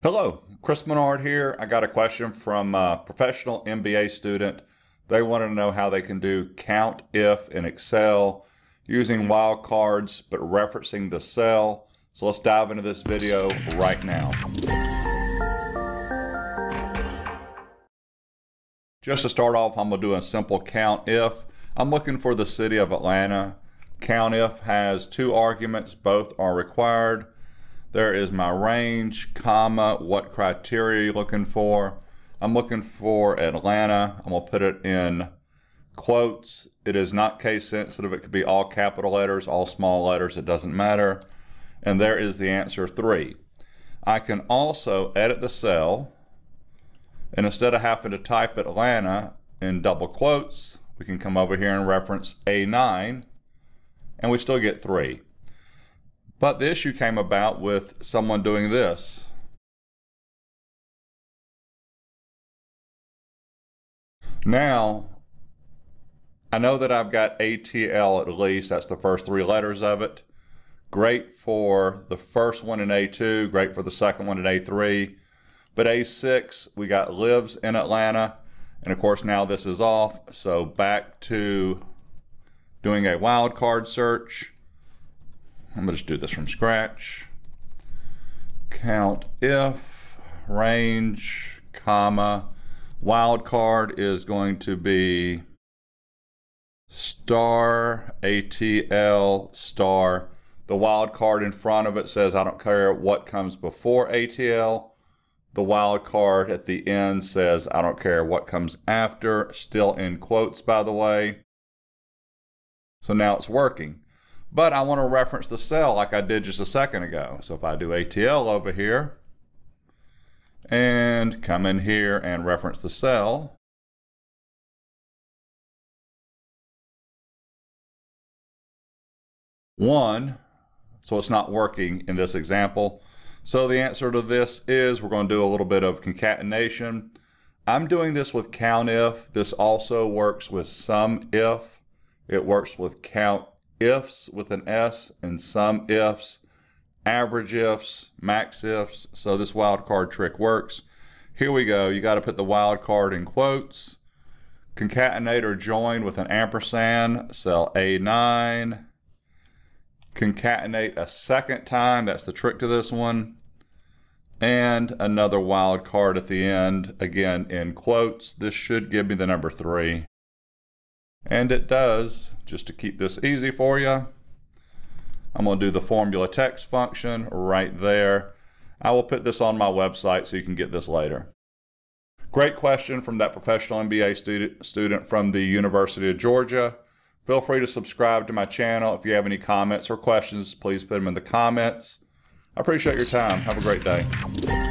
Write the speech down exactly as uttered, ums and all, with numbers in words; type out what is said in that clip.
Hello, Chris Menard here. I got a question from a professional M B A student. They wanted to know how they can do COUNTIF in Excel using wildcards but referencing the cell. So let's dive into this video right now. Just to start off, I'm going to do a simple COUNTIF. I'm looking for the city of Atlanta. COUNTIF has two arguments, both are required. There is my range, comma, what criteria are you looking for? I'm looking for Atlanta. I'm gonna put it in quotes. It is not case sensitive. It could be all capital letters, all small letters, it doesn't matter. And there is the answer three. I can also edit the cell, and instead of having to type Atlanta in double quotes, we can come over here and reference A nine, and we still get three. But the issue came about with someone doing this. Now, I know that I've got A T L at least, that's the first three letters of it. Great for the first one in A two, great for the second one in A three. But A six, we got lives in Atlanta, and of course now this is off, so back to doing a wildcard search. I'm gonna just do this from scratch. COUNTIF, range, comma, wildcard is going to be star A T L star. The wildcard in front of it says I don't care what comes before A T L. The wildcard at the end says I don't care what comes after, still in quotes by the way. So now it's working. But I want to reference the cell like I did just a second ago. So if I do A T L over here and come in here and reference the cell, one, so it's not working in this example. So the answer to this is we're going to do a little bit of concatenation. I'm doing this with COUNTIF. This also works with SUMIF. It works with COUNTIFs with an S and SUMIFs, average ifs, max ifs. So this wildcard trick works. Here we go. You got to put the wildcard in quotes. Concatenate or join with an ampersand, cell A nine. Concatenate a second time. That's the trick to this one. And another wildcard at the end, again in quotes. This should give me the number three. And it does. Just to keep this easy for you, I'm going to do the formula text function right there. I will put this on my website so you can get this later. Great question from that professional M B A student, student from the University of Georgia. Feel free to subscribe to my channel. If you have any comments or questions, please put them in the comments. I appreciate your time. Have a great day.